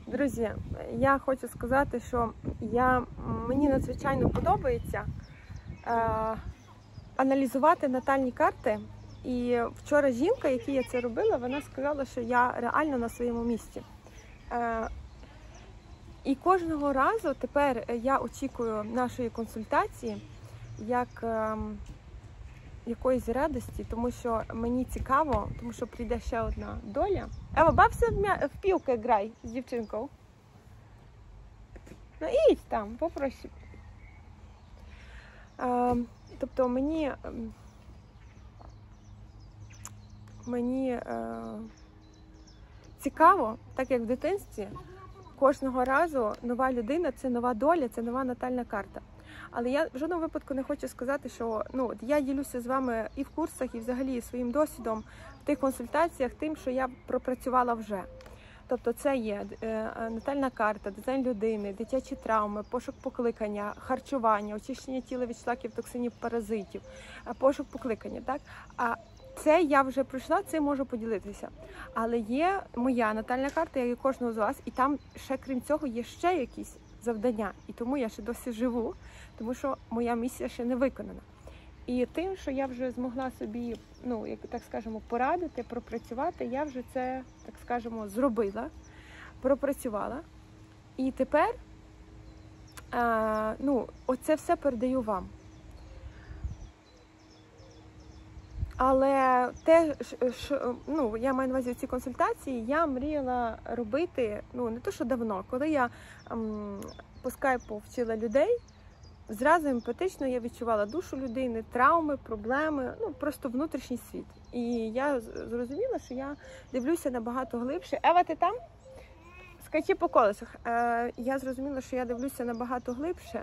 Друзі, я хочу сказати, що мені надзвичайно подобається аналізувати натальні карти. І вчора жінка, якій я це робила, вона сказала, що я реально на своєму місці. І кожного разу тепер я очікую нашої консультації як якоїсь радості, тому що мені цікаво, тому що прийде ще одна доля. Ева, бався в пілки грай з дівчинкою. Ну ідь там, попроще. Тобто мені цікаво, так як в дитинстві, кожного разу нова людина – це нова доля, це нова натальна карта. Але я в жодному випадку не хочу сказати, що я ділюся з вами і в курсах, і взагалі своїм досвідом в тих консультаціях тим, що я пропрацювала вже. Тобто це є натальна карта, дизайн людини, дитячі травми, пошук покликання, харчування, очищення тіла від шлаків, токсинів, паразитів, пошук покликання. Так? А це я вже пройшла, цим можу поділитися. Але є моя натальна карта, як і кожного з вас, і там ще, крім цього, є ще якісь завдання. І тому я ще досі живу, тому що моя місія ще не виконана. І тим, що я вже змогла собі, як так скажемо, порадити, пропрацювати, я вже це, так скажемо, зробила, пропрацювала. І тепер, оце все передаю вам. Але те, що, я маю на увазі ці консультації, я мріяла робити, не то що давно, коли я по скайпу вчила людей, зразу емпатично я відчувала душу людини, травми, проблеми, просто внутрішній світ. І я зрозуміла, що я дивлюся набагато глибше. Ева, ти там? Скачи по колесах. Я зрозуміла, що я дивлюся набагато глибше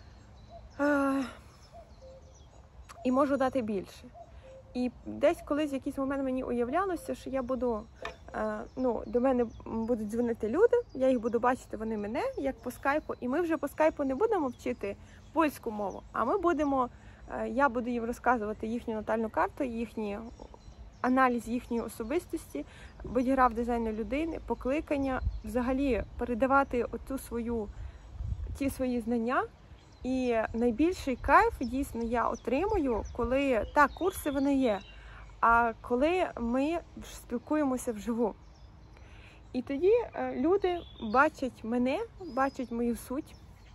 і можу дати більше. І десь колись в якийсь момент мені уявлялося, що я буду, до мене будуть дзвонити люди, я їх буду бачити, вони мене, як по скайпу. І ми вже по скайпу не будемо вчити польську мову, а я буду їм розказувати їхню натальну карту, аналіз їхньої особистості, бодіграф дизайну людини, покликання, взагалі передавати ті свої знання. І найбільший кайф, дійсно, я отримую, коли, так, курси вони є, а коли ми спілкуємося вживу. І тоді люди бачать мене, бачать мою суть.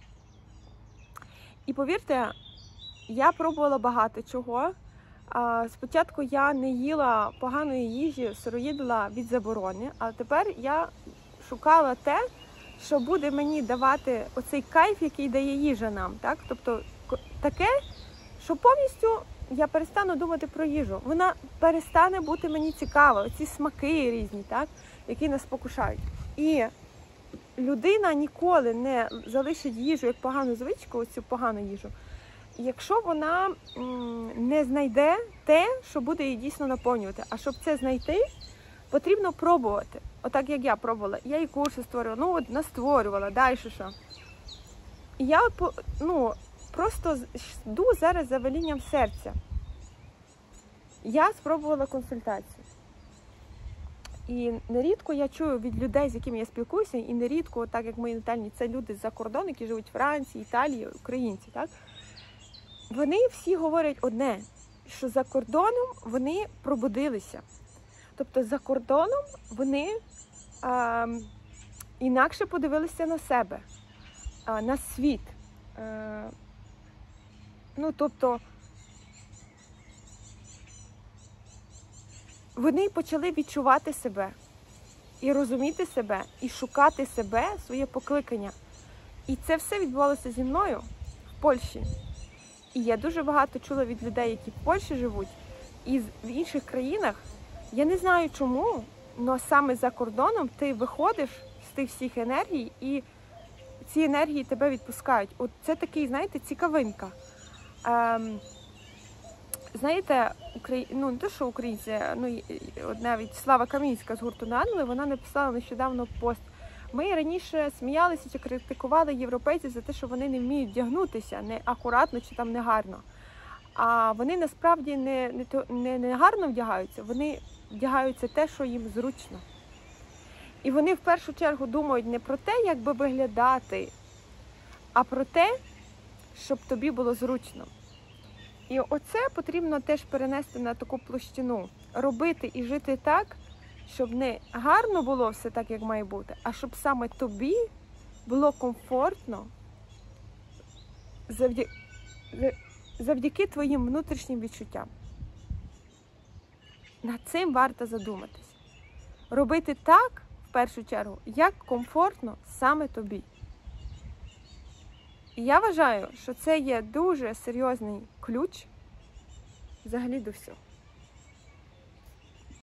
І повірте, я пробувала багато чого. Спочатку я не їла поганої їжі, сироїдила від заборони, а тепер я шукала те, що буде мені давати оцей кайф, який дає їжа нам. Так? Тобто таке, що повністю я перестану думати про їжу. Вона перестане бути мені цікава, ці смаки різні, так? Які нас спокушають. І людина ніколи не залишить їжу як погану звичку, оцю погану їжу, якщо вона не знайде те, що буде її дійсно наповнювати. А щоб це знайти, потрібно пробувати. Отак, як я пробувала. Я і курси створювала, настворювала, далі що. І я просто йду зараз за велінням серця. Я спробувала консультацію. І нерідко я чую від людей, з якими я спілкуюся, і нерідко, так як мої натальні, це люди з-за кордону, які живуть в Франції, Італії, українці, так? Вони всі говорять одне, що за кордоном вони пробудилися. Тобто за кордоном вони інакше подивилися на себе, на світ. Тобто вони почали відчувати себе, і розуміти себе, і шукати себе, своє покликання. І це все відбувалося зі мною в Польщі. І я дуже багато чула від людей, які в Польщі живуть, і в інших країнах. Я не знаю чому, але саме за кордоном ти виходиш з тих всіх енергій, і ці енергії тебе відпускають. От це такий, знаєте, цікавинка. Знаєте, не те, що українці, навіть Слава Камінська з гурту «Ангели», вона написала нещодавно пост. Ми раніше сміялися чи критикували європейців за те, що вони не вміють вдягнутися не акуратно чи там не гарно. А вони насправді не гарно вдягаються, вони вдягаються те, що їм зручно. І вони в першу чергу думають не про те, як би виглядати, а про те, щоб тобі було зручно. І оце потрібно теж перенести на таку площину. Робити і жити так, щоб не гарно було все так, як має бути, а щоб саме тобі було комфортно завдяки твоїм внутрішнім відчуттям. Над цим варто задуматись. Робити так, в першу чергу, як комфортно саме тобі. І я вважаю, що це є дуже серйозний ключ взагалі до всього.